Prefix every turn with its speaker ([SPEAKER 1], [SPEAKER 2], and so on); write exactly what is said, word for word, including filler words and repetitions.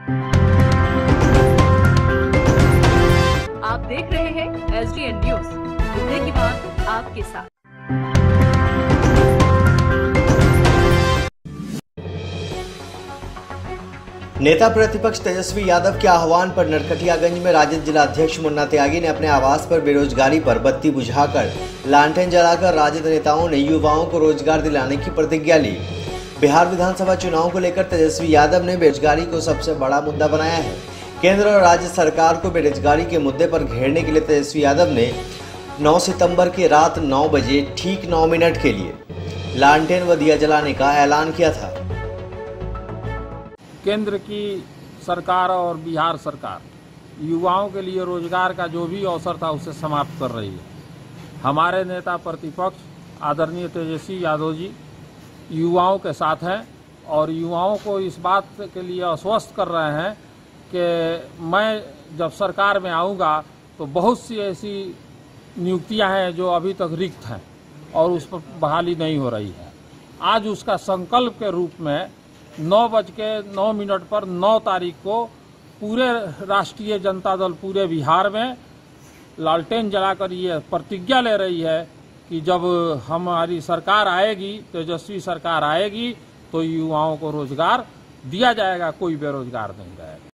[SPEAKER 1] आप देख रहे हैं एस डी एन न्यूज, मुद्दे की बात आपके साथ।
[SPEAKER 2] नेता प्रतिपक्ष तेजस्वी यादव के आह्वान पर नरकटियागंज में राजद जिला अध्यक्ष मुन्ना त्यागी ने अपने आवास पर बेरोजगारी पर बत्ती बुझाकर लालटेन जलाकर राजद नेताओं ने युवाओं को रोजगार दिलाने की प्रतिज्ञा ली। बिहार विधानसभा चुनाव को लेकर तेजस्वी यादव ने बेरोजगारी को सबसे बड़ा मुद्दा बनाया है। केंद्र और राज्य सरकार को बेरोजगारी के मुद्दे पर घेरने के लिए तेजस्वी यादव ने नौ सितंबर की रात नौ बजे ठीक नौ मिनट के लिए लालटेन व दिया जलाने का ऐलान किया था।
[SPEAKER 3] केंद्र की सरकार और बिहार सरकार युवाओं के लिए रोजगार का जो भी अवसर था उसे समाप्त कर रही है। हमारे नेता प्रतिपक्ष आदरणीय तेजस्वी यादव जी युवाओं के साथ हैं और युवाओं को इस बात के लिए आश्वस्त कर रहे हैं कि मैं जब सरकार में आऊँगा तो बहुत सी ऐसी नियुक्तियां हैं जो अभी तक रिक्त हैं और उस पर बहाली नहीं हो रही है। आज उसका संकल्प के रूप में नौ बज के नौ मिनट पर नौ तारीख को पूरे राष्ट्रीय जनता दल पूरे बिहार में लालटेन जलाकर ये प्रतिज्ञा ले रही है कि जब हमारी सरकार आएगी, तेजस्वी सरकार आएगी, तो युवाओं को रोजगार दिया जाएगा, कोई बेरोजगार नहीं रहेगा।